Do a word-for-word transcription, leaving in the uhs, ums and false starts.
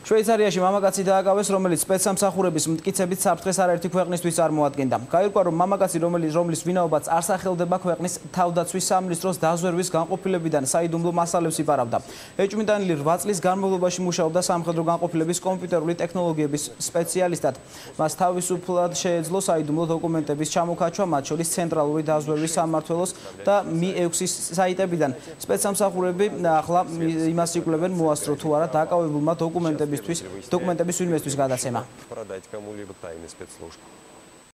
შვეიცარიაში მამაკაცი დააკავეს, რომელიც სპეცსამსახურების მტკიცებით საფრთხეს არაერთი ქვეყნისთვის წარმოადგენდა. გაირკვა, რომ მამაკაცი, რომელიც რომლის ვინაობაც არ სახელდება ქვეყნის თავდაცვის სამინისტროს დაზვერვის განყოფილებიდან საიდუმლო მასალებს იპარავდა. ეჭვმიტანილი რვა წლის განმავლობაში მუშაობდა სამხედრო განყოფილების კომპიუტერული ტექნოლოგიების სპეციალისტად. მას თავისუფლად შეეძლო საიდუმლო დოკუმენტების ჩამოქაჩვა, მათ შორის ცენტრალური დაზვერვის სამმართველოს და მი ექვსის საიტებიდან. სპეცსამსახურები ახლა იმას იკვლევენ, მოასწრო თუ არა დაკავებულმა დოკუმენტებისთვის დოკუმენტების ვინმესთვის გადაცემა.